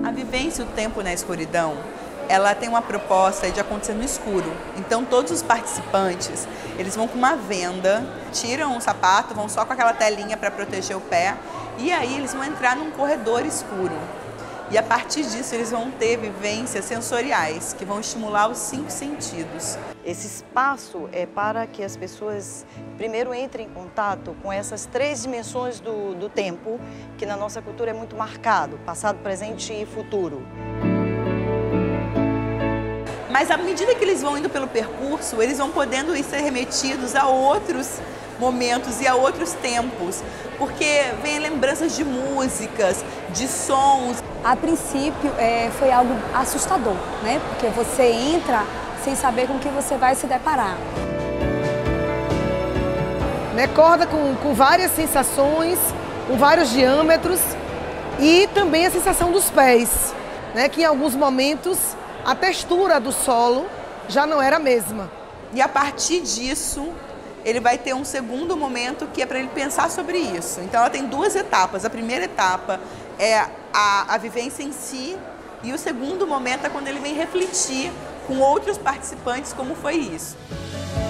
A vivência O Tempo na Escuridão, ela tem uma proposta de acontecer no escuro. Então todos os participantes, eles vão com uma venda, tiram o sapato, vão só com aquela telinha para proteger o pé, e aí eles vão entrar num corredor escuro. E a partir disso eles vão ter vivências sensoriais, que vão estimular os 5 sentidos. Esse espaço é para que as pessoas primeiro entrem em contato com essas 3 dimensões do tempo, que na nossa cultura é muito marcado, passado, presente e futuro. Mas à medida que eles vão indo pelo percurso, eles vão podendo ser remetidos a outros momentos e a outros tempos, porque vem lembranças de músicas, de sons. A princípio foi algo assustador, né? Porque você entra sem saber com o que você vai se deparar. Corda com várias sensações, com vários diâmetros e também a sensação dos pés, né? Que em alguns momentos a textura do solo já não era a mesma. E a partir disso, ele vai ter um segundo momento que é para ele pensar sobre isso. Então ela tem 2 etapas. A primeira etapa é a vivência em si, e o segundo momento é quando ele vem refletir com outros participantes como foi isso.